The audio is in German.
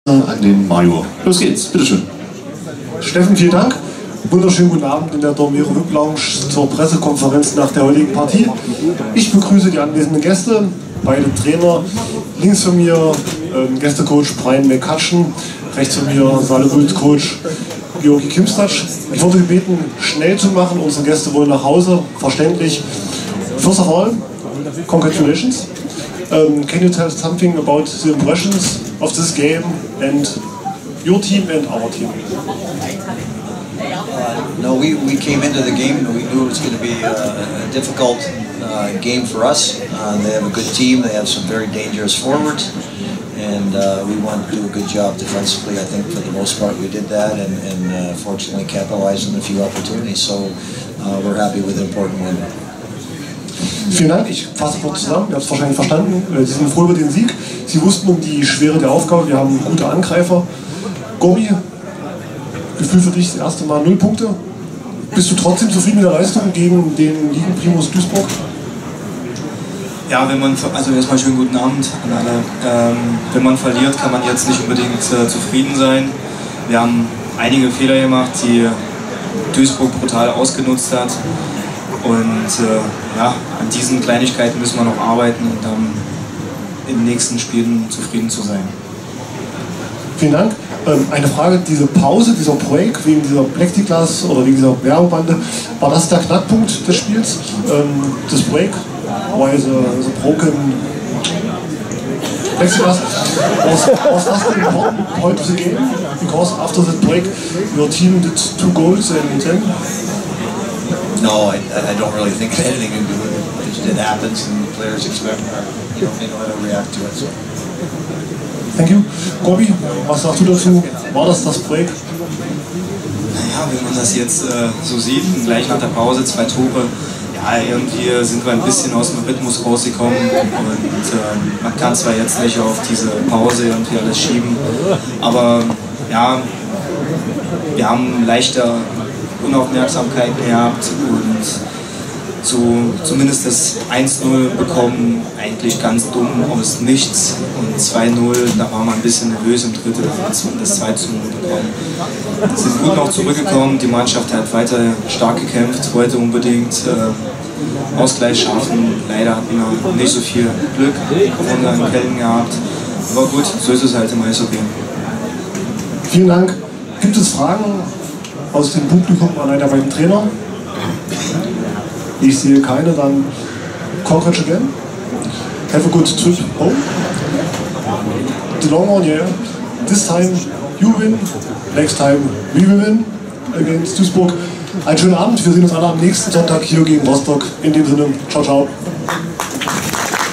an den Major. Los geht's, bitteschön. Steffen, vielen Dank. Wunderschönen guten Abend in der Dormiro VIP Lounge zur Pressekonferenz nach der heutigen Partie. Ich begrüße die anwesenden Gäste, beide Trainer. Links von mir Gästecoach Brian McCutcheon, rechts von mir Salebult-Coach Georgi Kimstatsch. Ich wurde gebeten, schnell zu machen. Unsere Gäste wollen nach Hause, verständlich. First of all, congratulations. Can you tell us something about the impressions of this game and your team and our team? No, we came into the game and we knew it was going to be a difficult game for us. They have a good team, they have some very dangerous forwards, and we wanted to do a good job defensively. I think for the most part we did that and fortunately capitalized on a few opportunities, so we're happy with an important win. Vielen Dank, ich fasse kurz zusammen, ihr habt es wahrscheinlich verstanden. Sie sind froh über den Sieg, Sie wussten um die Schwere der Aufgabe, wir haben gute Angreifer. Gobi, Gefühl für dich, das erste Mal 0 Punkte. Bist du trotzdem zufrieden mit der Leistung gegen den Ligenprimus Duisburg? Ja, also erstmal schönen guten Abend an alle. Wenn man verliert, kann man jetzt nicht unbedingt zufrieden sein. Wir haben einige Fehler gemacht, die Duisburg brutal ausgenutzt hat. Und ja, an diesen Kleinigkeiten müssen wir noch arbeiten und dann in den nächsten Spielen zufrieden zu sein. Vielen Dank. Eine Frage, diese Pause, dieser Break wegen dieser Plexiglas oder wegen dieser Werbebande, war das der Knackpunkt des Spiels? Das Break, why the broken Plexiglas was that the important point of the game? Because after that break your team did 2 goals and then? No, I don't really think it had anything to do with it. It happens and the players expect, they know how to react to it. So. Thank you. Gobi, was sagst du dazu? War das Break? Naja, wenn man das jetzt so sieht, gleich nach der Pause 2 Tore, ja, irgendwie sind wir ein bisschen aus dem Rhythmus rausgekommen und man kann zwar jetzt nicht auf diese Pause irgendwie alles schieben, aber ja, wir haben leichter Unaufmerksamkeit gehabt und so zumindest das 1-0 bekommen, eigentlich ganz dumm aus nichts, und 2-0, da war man ein bisschen nervös im dritten, als wir das 2-0 bekommen. Sie sind gut noch zurückgekommen, die Mannschaft hat weiter stark gekämpft, wollte unbedingt Ausgleich schaffen. Leider hatten wir nicht so viel Glück auf unseren Kellen gehabt, aber gut, so ist es halt im Eishockey. Vielen Dank. Gibt es Fragen aus dem Publikum an einer der beiden Trainer? Ich sehe keine, dann congrats again. Have a good trip home. The long one, yeah. This time you win, next time we will win against Duisburg. Einen schönen Abend, wir sehen uns alle am nächsten Sonntag hier gegen Rostock. In dem Sinne, ciao, ciao.